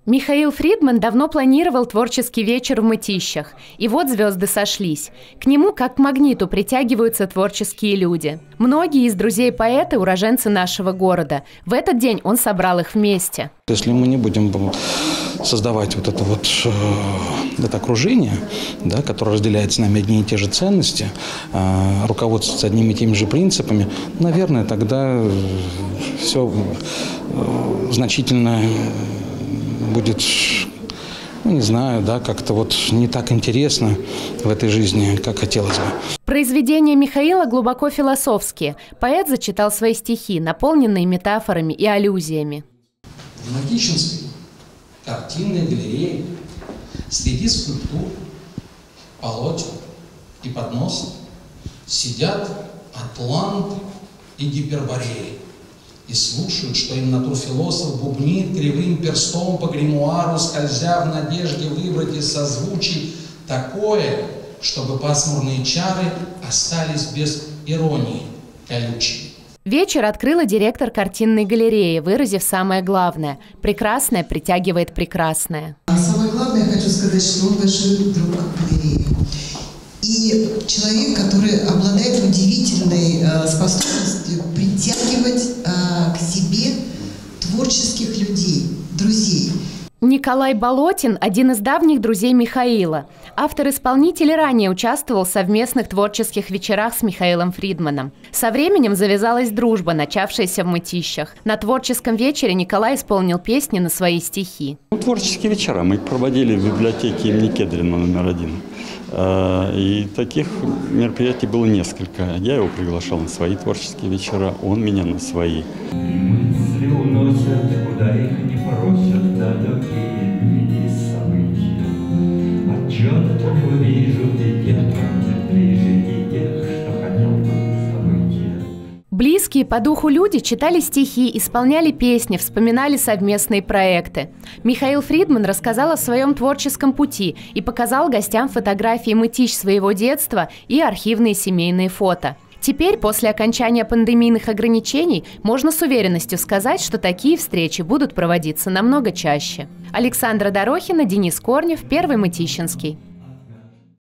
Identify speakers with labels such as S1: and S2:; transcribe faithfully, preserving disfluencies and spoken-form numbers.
S1: Михаил Фридман давно планировал творческий вечер в Мытищах. И вот звезды сошлись. К нему, как к магниту, притягиваются творческие люди. Многие из друзей поэта – уроженцы нашего города. В этот день он собрал их вместе.
S2: Если мы не будем создавать вот это вот это окружение, да, которое разделяет с нами одни и те же ценности, руководствуется одними и теми же принципами, наверное, тогда все значительно будет, ну, не знаю, да, как-то вот не так интересно в этой жизни, как хотелось бы.
S1: Произведения Михаила глубоко философские. Поэт зачитал свои стихи, наполненные метафорами и аллюзиями.
S3: В Мытищинской картинной галерее среди скульптур, полотен и подносов сидят атланты и гипербореи и слушают, что им натурфилософ бубнит кривым перстом по гримуару, скользя в надежде выбрать из созвучий такое, чтобы пасмурные чары остались без иронии колючей.
S1: Вечер открыла директор картинной галереи, выразив самое главное – прекрасное притягивает прекрасное.
S4: А самое главное, я хочу сказать, что он большой друг галереи. И человек, который обладает удивительной э, способностью притягивать э, к себе творческих людей, друзей.
S1: Николай Болотин – один из давних друзей Михаила. Автор-исполнитель ранее участвовал в совместных творческих вечерах с Михаилом Фридманом. Со временем завязалась дружба, начавшаяся в Мытищах. На творческом вечере Николай исполнил песни на свои стихи.
S5: Творческие вечера мы проводили в библиотеке имени Кедрина номер один. И таких мероприятий было несколько. Я его приглашал на свои творческие вечера, он меня на свои.
S6: Мысли уносят, куда их не просят, далекие дни и события. Отчетливо вижу и тех, кто ближе, и тех, что хотел бы события.
S1: Близкие по духу люди читали стихи, исполняли песни, вспоминали совместные проекты. Михаил Фридман рассказал о своем творческом пути и показал гостям фотографии Мытищ своего детства и архивные семейные фото. Теперь, после окончания пандемийных ограничений, можно с уверенностью сказать, что такие встречи будут проводиться намного чаще. Александра Дорохина, Денис Корнев, Первый Мытищинский.